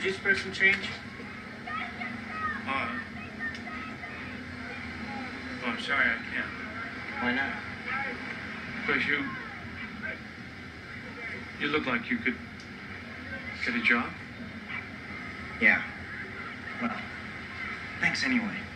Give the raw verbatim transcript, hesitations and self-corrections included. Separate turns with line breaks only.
Could you spare some change?
Uh, oh, I'm sorry, I can't.
Why not?
Because you... You look like you could get a job.
Yeah. Well, thanks anyway.